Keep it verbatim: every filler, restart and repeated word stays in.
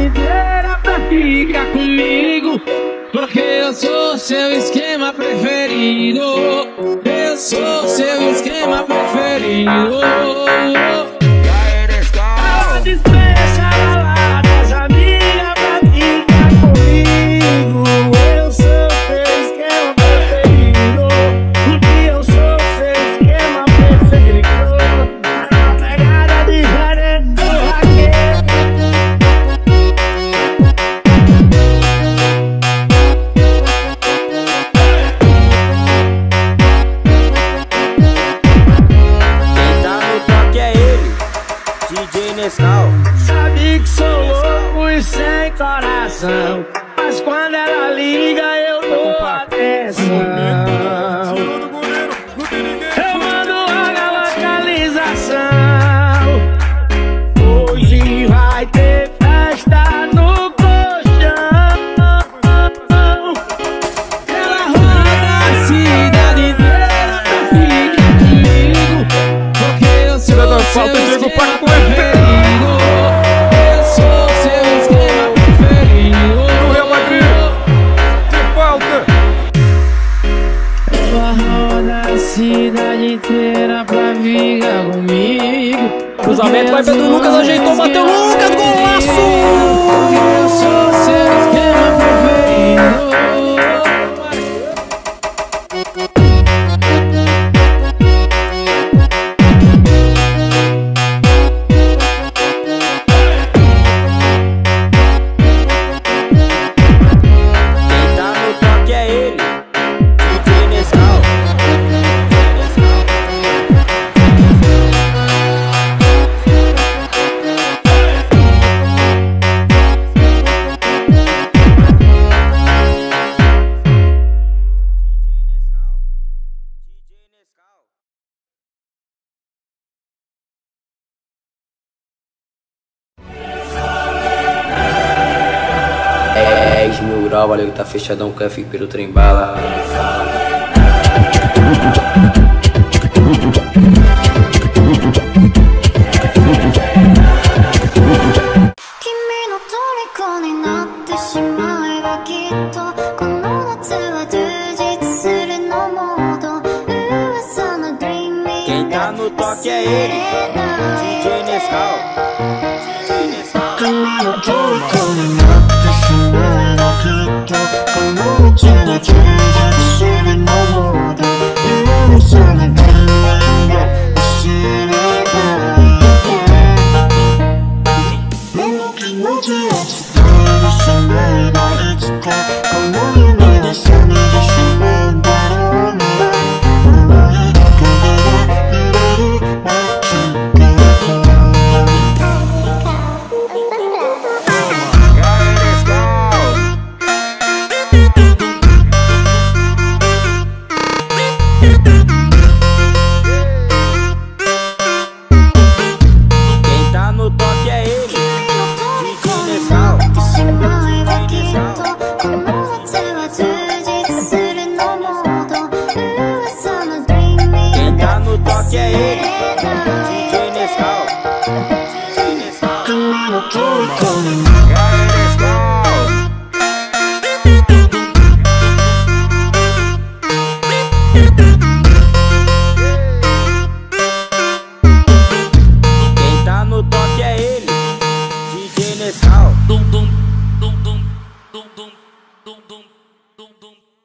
inteira pra ficar comigo, porque eu sou seu esquema preferido. Eu sou seu esquema preferido. Ela dispensa baladas, amiga, pra ficar comigo. Eu sou seu esquema preferido, porque eu sou seu esquema preferido. A pegada diferente do raquete. Sabe que sou louco e sem coração, mas quando ela liga eu dou atenção. Eu mando logo a localização. Hoje vai ter festa no colchão. Ela roda a cidade inteira pra ficar comigo, porque eu sou seu esquema preferido. Cidade inteira pra ficar comigo. Cruzamento vai Pedro Lucas, ajeitou, bateu Lucas, golaço! Eu sou seu esquema preferido. Quem tá no toque é ele, D J Nescau. dez mil grau, valeu que tá fechadão com F pelo trem bala. Quem tá no toque é ele, D J Nescau. Dum dum dum dum dum dum dum dum dum.